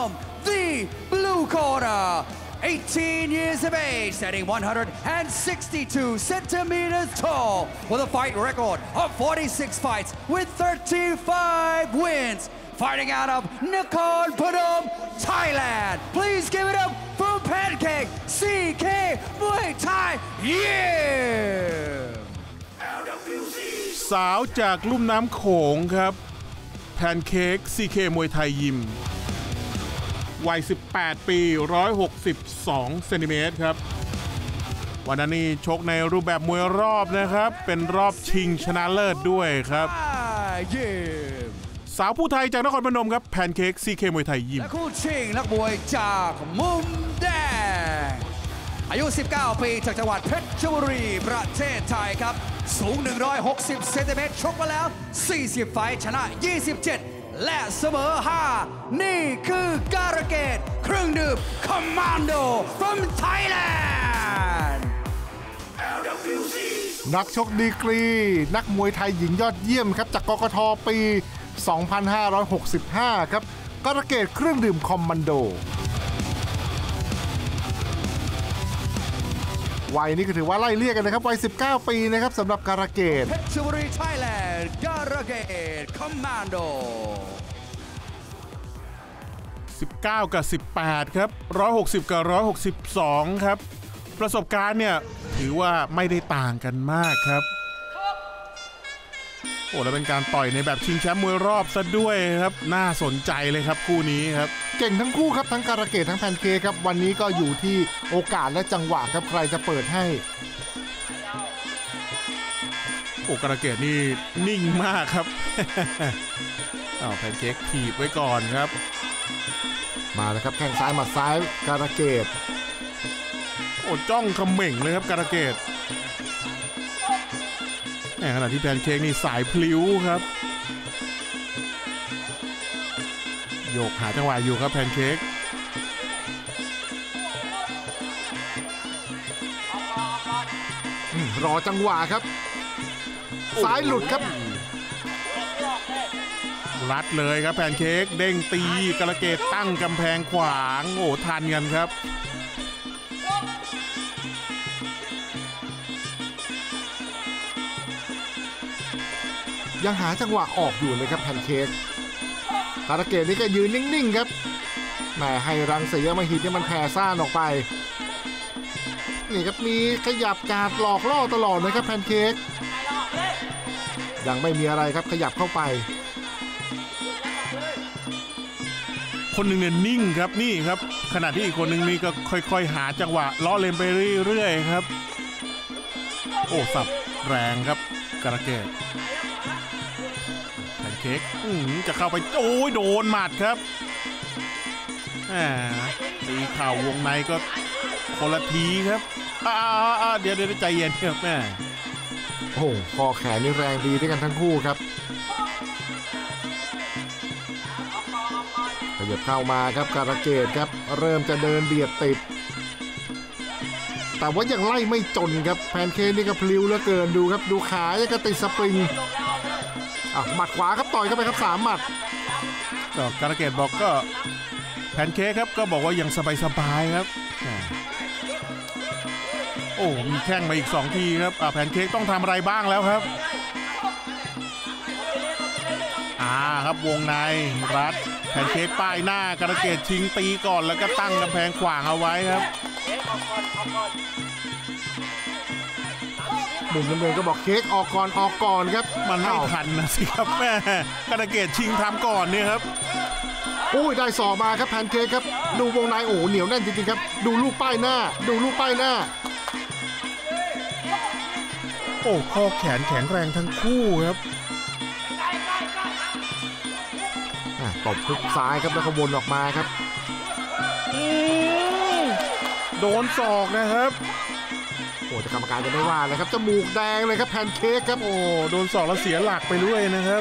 from the blue corner, 18 years of age, standing 162 centimeters tall, with a fight record of 46 fights with 35 wins, fighting out of Nakhon Phanom, Thailand. Please give it up for Pancake CK Muay Thai. Yeah! สาวจากลุ่มน้ำโขงครับแพนเค้ก CK มวยไทยยิมวัย18 ปี162เซนติเมตรครับวันนั้นนี่ชกในรูปแบบมวยรอบนะครับเป็นรอบชิงชนะเลิศด้วยครับสาวผู้ไทยจากนครพนมครับแพนเค้ก CK มวยไทยยิมและคู่ชิงนักมวยจากมุมแดงอายุ 19 ปีจากจังหวัดเพชรบุรีประเทศไทยครับสูง160เซนติเมตรชกมาแล้ว40ไฟท์ชนะ27และเสมอ5นี่คือการเกตเครื่องดื่ม Commando from Thailand นักชกดีกรีนักมวยไทยหญิงยอดเยี่ยมครับจากกกท.ปี 2565 ครับการเกตเครื่องดื่มคอมมานโดวัยนี้ก็ถือว่าไล่เลี่ยกันนะครับวัย19 ปีนะครับสำหรับการเกตเพชรบุรีไทยแลนด์การเกตคอมมานโด 19 กับ 18 ครับ160 กับ 162 ครับประสบการณ์เนี่ยถือว่าไม่ได้ต่างกันมากครับโอ้แล้วเป็นการต่อยในแบบชิงแชมป์มวยรอบซะด้วยครับน่าสนใจเลยครับคู่นี้ครับเก่งทั้งคู่ครับทั้งการเกตทั้งแพนเค้กครับวันนี้ก็อยู่ที่โอกาสและจังหวะครับใครจะเปิดให้โอ้การเกตนี่นิ่งมากครับแพนเค้กถีบไว้ก่อนครับมาแล้วครับแข้งซ้ายหมัดซ้ายการเกตโอ้จ้องเขม่งเลยครับการเกตในขณะที่แพนเค้กนี่สายพลิ้วครับโยกหาจังหวะอยู่ครับแพนเค้กรอจังหวะครับซ้ายหลุดครับรัดเลยครับแพนเค้กเด้งตีการเกตตั้งกำแพงขวางโอ้ทันกันครับยังหาจังหวะออกอยู่เลยครับแพนเค้กการเกตนี่ก็ยืนนิ่งๆครับแหมให้รังสีมหิตที่มันแผ่ซ่านออกไปนี่ครับมีขยับการหลอกล่อตลอดนะครับแพนเค้กยังไม่มีอะไรครับขยับเข้าไปคนหนึ่งเนี่ยนิ่งครับนี่ครับขณะที่อีกคนหนึ่งนี่ก็ค่อยๆหาจังหวะล้อเล่นไปเรื่อยๆครับโอ้สับแรงครับการเกตแพนเค้กจะเข้าไปโอ้ยโดนหมัดครับตีเข่าวงในก็คนละทีครับเดี๋ยวใจเย็นครับแม่โอ้คอแขนนี่แรงดีด้วยกันทั้งคู่ครับขยับเข้ามาครับการเกตครับเริ่มจะเดินเบียดติดแต่ว่ายังไล่ไม่จนครับแพนเค้กนี่ก็พลิ้วเหลือเกินดูครับดูขายังก็ติดสปริงหมัดขวาครับต่อยเข้าไปครับ3หมัดก็การเกตบอกก็แพนเค้กครับก็บอกว่ายังสบายๆครับโอ้มีแข้งมาอีก2ทีครับแพนเค้กต้องทำอะไรบ้างแล้วครับครับวงในรัดแพนเค้กป้ายหน้าการเกตชิงตีก่อนแล้วก็ตั้งกำแพงขวางเอาไว้ครับมุมน้ำเงินก็บอกเค้กออกก่อนครับมันไม่ทันนะสิครับแม่การเกตชิงทำก่อนเนี่ยครับโอ้ยได้ศอกมาครับแพนเค้กครับดูวงในโอ้เหนียวแน่นจริงๆครับดูลูกป้ายหน้าโอ้ข้อแขนแข็งแรงทั้งคู่ครับตบทุกซ้ายครับแล้วก็วนออกมาครับโดนศอกนะครับโอ้แต่กรรมการจะไม่ว่าเลยครับจมูกแดงเลยครับแพนเค้กครับโอ้โดนศอกแล้วเสียหลักไปด้วยนะครับ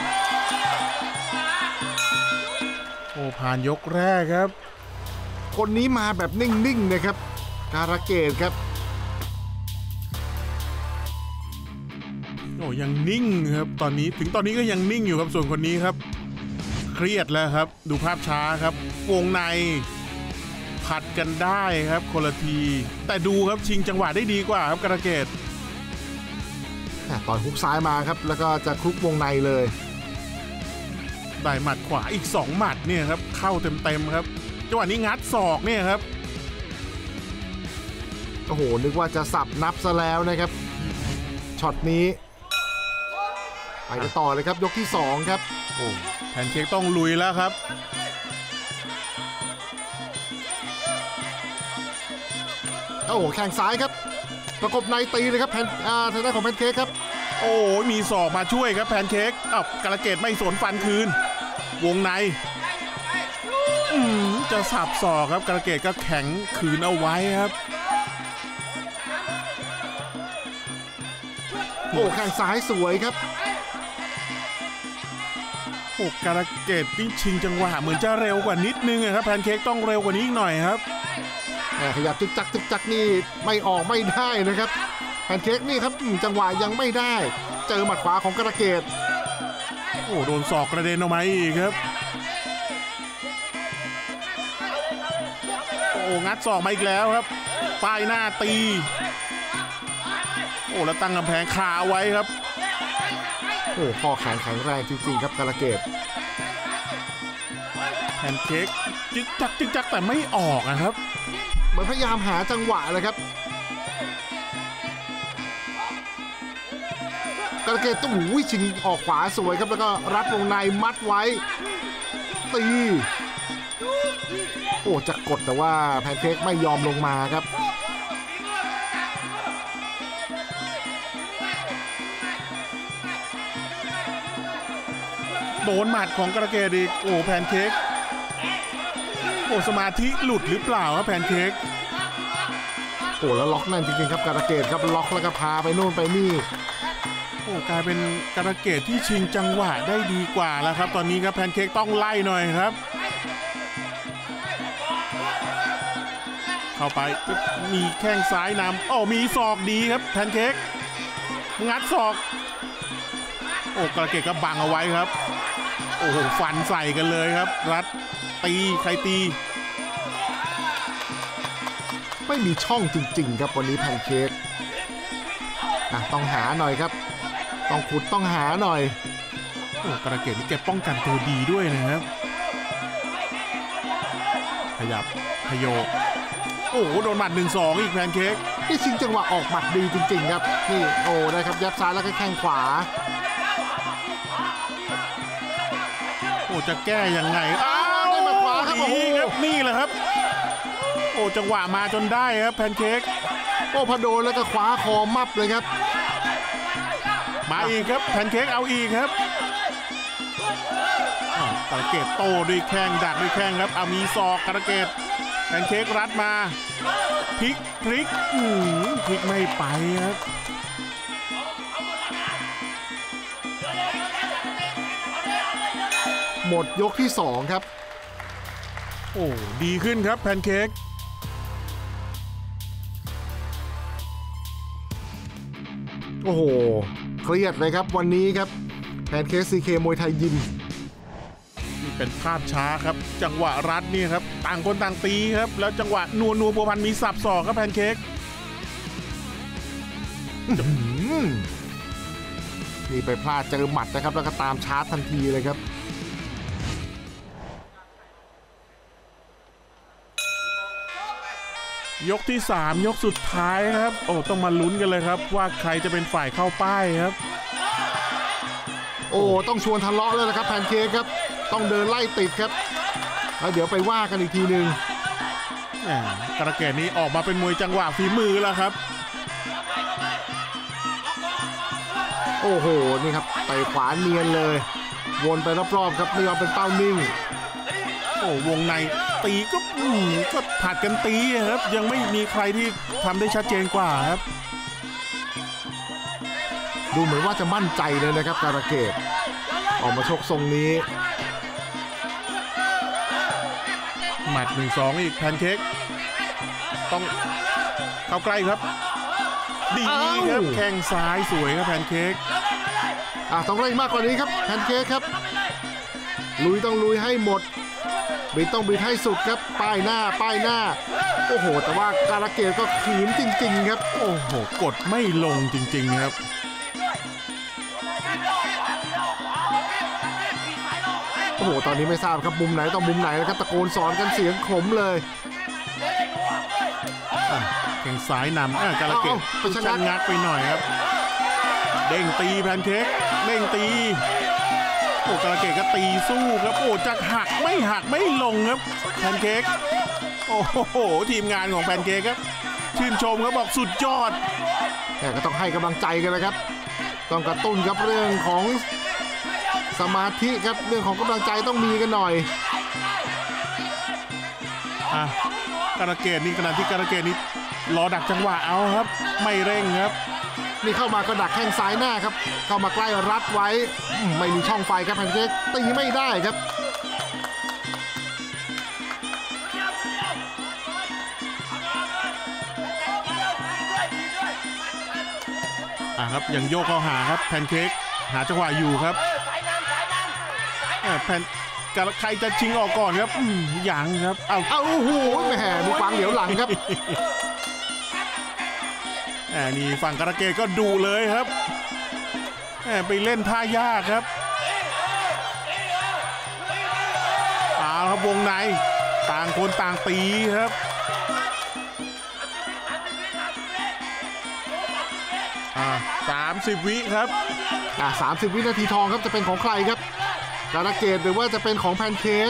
โอ้ผ่านยกแรกครับคนนี้มาแบบนิ่งๆนะครับการเกตครับโอ้ยังนิ่งครับตอนนี้ก็ยังนิ่งอยู่ครับส่วนคนนี้ครับเครียดแล้วครับดูภาพช้าครับวงในผัดกันได้ครับคนละทีแต่ดูครับชิงจังหวะได้ดีกว่าครับกระเกตต่อยฮุกซ้ายมาครับแล้วก็จะคลุกวงในเลยได้หมัดขวาอีก2หมัดเนี่ยครับเข้าเต็มครับจังหวะนี้งัดศอกเนี่ยครับโอ้โหนึกว่าจะสับนับซะแล้วนะครับช็อตนี้ไปกันต่อเลยครับยกที่2ครับโอ้แพนเค้กต้องลุยแล้วครับโอ้โหแข้งซ้ายครับประกบในตีเลยครับทางด้านของแพนเค้กครับโอ้มีศอกมาช่วยครับแพนเค้กกระเกตไม่สนฟันคืนวงในจะสับศอกครับกระเกตก็แข็งคืนเอาไว้ครับโอ้แข้งซ้ายสวยครับโอ้กระเกตนี่ชิงจังหวะเหมือนจะเร็วกว่านิดนึงครับแพนเค้กต้องเร็วกว่านี้อีกหน่อยครับขยับจึกจักนี่ไม่ออกไม่ได้นะครับแพนเค้กนี่ครับจังหวะยังไม่ได้เจอหมัดขวาของกระเกตโอ้โดนศอกกระเด็นออกมาอีกครับโอ้งัดศอกมาอีกแล้วครับป้ายหน้าตีโอ้แล้วตั้งกำแพงคาไว้ครับโอ้ข้อแข็งแรงจริงๆครับกระเกตแพนเค้กจึกจักแต่ไม่ออกนะครับเหมือนพยายามหาจังหวะเลยครับกระเกตต้องชิงออกขวาสวยครับแล้วก็รัดวงในมัดไว้ตีโอ้จะกดแต่ว่าแพนเค้กไม่ยอมลงมาครับโดนหมัดของกระเกตอีกโอ้แพนเค้กโอ้สมาธิหลุดหรือเปล่าครับแพนเค้กโอ้แล้วล็อกนั่นจริงๆครับกระเกตครับล็อกแล้วก็พาไปโน่นไปนี่โอ้กลายเป็นกระเกตที่ชิงจังหวะได้ดีกว่าแล้วครับตอนนี้ครับแพนเค้กต้องไล่หน่อยครับเข้าไปมีแข้งซ้ายนำโอ้มีศอกดีครับแพนเค้กงัดศอกโอ้กระเกตก็บังเอาไว้ครับโอ้โหฟันใส่กันเลยครับรัดตีใครตีไม่มีช่องจริงๆครับวันนี้แพนเค้กต้องหาหน่อยครับต้องขุดต้องหาหน่อยโอ้กระเกตนี่แกป้องกันตัวดีด้วยนะครับขยับพโยกโอ้โดนหมัด 1-2 อีกแพนเค้กนี่ชิงจังหวะออกหมัดดีจริงๆครับนี่โอ้ได้ครับยับซ้ายแล้วก็แข้งขวาโอ้จะแก้ยังไงได้หมัดขวาครับโอ้ครับนี่แหละครับโอ้จังหวะมาจนได้ครับแพนเค้กโอ้พอโดนแล้วก็คว้าคอมับเลยครับมาอีกครับแพนเค้กเอาอีกครับกระเกตโต้ด้วยแข้งดักด้วยแข้งครับมีศอกกระเกตแพนเค้กรัดมาพลิกพลิกไม่ไปครับหมดยกที่2ครับโอ้ดีขึ้นครับแพนเค้กโอ้โหเครียดเลยครับวันนี้ครับแพนเค้กซีเคมวยไทยยิมนี่เป็นภาพช้าครับจังหวะรัดนี่ครับต่างคนต่างตีครับแล้วจังหวะนัวบัวพันมีสับศอกครับแพนเค้กนี่ไปพลาดเจอหมัดนะครับแล้วก็ตามชาร์จทันทีเลยครับยกที่3ยกสุดท้ายครับโอ้ต้องมาลุ้นกันเลยครับว่าใครจะเป็นฝ่ายเข้าป้ายครับโอ้ต้องชวนทะเลาะเลยนะครับแพนเค้กครับต้องเดินไล่ติดครับแล้วเดี๋ยวไปว่ากันอีกทีนึงกระเกตนี้ออกมาเป็นมวยจังหวะฝีมือแล้วครับโอ้โหนี่ครับเตะขวาเนียนเลยวนไปรอบๆครับไม่ยอมเป็นเป้านิ่งโอ้วงในตีก็ผัดกันตีครับยังไม่มีใครที่ทำได้ชัดเจนกว่าครับดูเหมือนว่าจะมั่นใจเลยนะครับกระเกตออกมาชกทรงนี้หมัด 1-2 อีกแพนเค้กต้องเข้าใกล้ครับดีครับแข้งซ้ายสวยครับแพนเค้กต้องเร่งมากกว่านี้ครับแพนเค้กครับลุยต้องลุยให้หมดบิดต้องบิดให้สุดครับป้ายหน้าโอ้โหแต่ว่าการะเกดก็ขืนจริงๆครับโอ้โหกดไม่ลงจริงๆครับโอ้โหตอนนี้ไม่ทราบครับมุมไหนต้องมุมไหนนะครับตะโกนสอนกันเสียงขมเลยแข่งซ้ายนำการะเกดชะงักไปหน่อยครับเด้งตีแพนเค้กเด้งตีโอ้การะเกดก็ตีสู้ครับโอ้จะหักไม่ลงครับแพนเค้กโอ้โหทีมงานของแพนเค้กครับชื่นชมครับบอกสุดยอดแต่ก็ต้องให้กำลังใจกันนะครับต้องกระตุ้นครับเรื่องของสมาธิครับเรื่องของกำลังใจต้องมีกันหน่อยการะเกดนี่ขณะที่การะเกดนี่รอดักจังหวะเอาครับไม่เร่งครับนี่เข้ามาก็ดักแข้งซ้ายหน้าครับเข้ามาใกล้รัดไว้ไม่มีช่องไฟครับแพนเค้กตีไม่ได้ครับครับยังโยกเข้าหาครับแพนเค้กหาจังหวะอยู่ครับแพนใครจะชิงออกก่อนครับยังครับเอาโอ้โหแหมมีฟังเหลียวหลังครับนี่ฝั่งการะเกดก็ดูเลยครับไปเล่นท่ายากครับเอาครับวงในต่างคนต่างตีครับ30 วิครับ 30 วินาทีทองครับจะเป็นของใครครับการะเกดหรือว่าจะเป็นของแพนเค้ก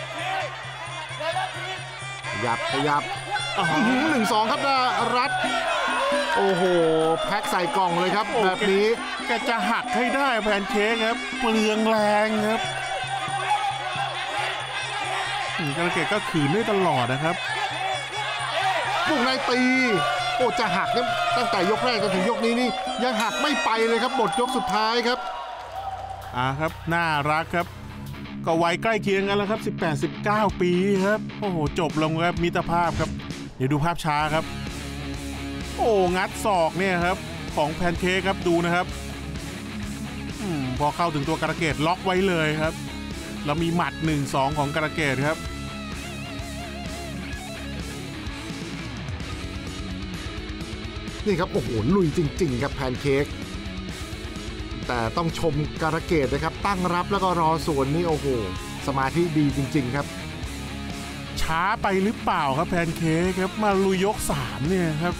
ขยับ1-2ครับรัดโอ้โหแพ็คใส่กล่องเลยครับแบบนี้แกจะหักให้ได้แพนเค้กครับเปลืองแรงครับการะเกดก็ขืนได้ตลอดนะครับวงในตีโอ้จะหักตั้งแต่ยกแรกจนถึงยกนี้นี่ยังหักไม่ไปเลยครับหมดยกสุดท้ายครับครับน่ารักครับก็วัยใกล้เคียงกันแล้วครับ18-19 ปีครับโอ้โหจบลงครับมิตรภาพครับเดี๋ยวดูภาพช้าครับโอ้งัดศอกเนี่ยครับของแพนเค้กครับดูนะครับพอเข้าถึงตัวการะเกดล็อกไว้เลยครับแล้วมีหมัด 1-2 ของการะเกดครับนี่ครับโอ้โหลุยจริงๆครับแพนเค้กแต่ต้องชมการะเกดนะครับตั้งรับแล้วก็รอสวนนี่โอ้โหสมาธิดีจริงๆครับช้าไปหรือเปล่าครับแพนเค้กครับมาลุยยก3เนี่ยครับ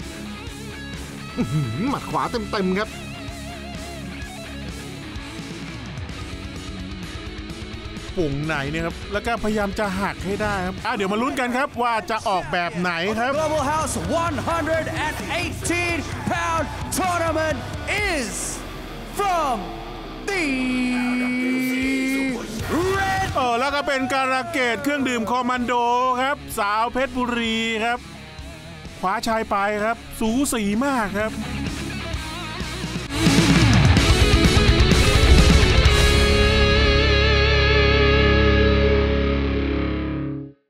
หมัดขวาเต็มๆครับปุ่งไหนเนี่ยครับแล้วก็พยายามจะหักให้ได้ครับเดี๋ยวมาลุ้นกันครับว่าจะออกแบบไหนครับ Global House 118-pound tournament is from the red แล้วก็เป็นการะเกดเครื่องดื่มคอมมานโดครับสาวเพชรบุรีครับคว้าชัยไปครับสูสีมากครับ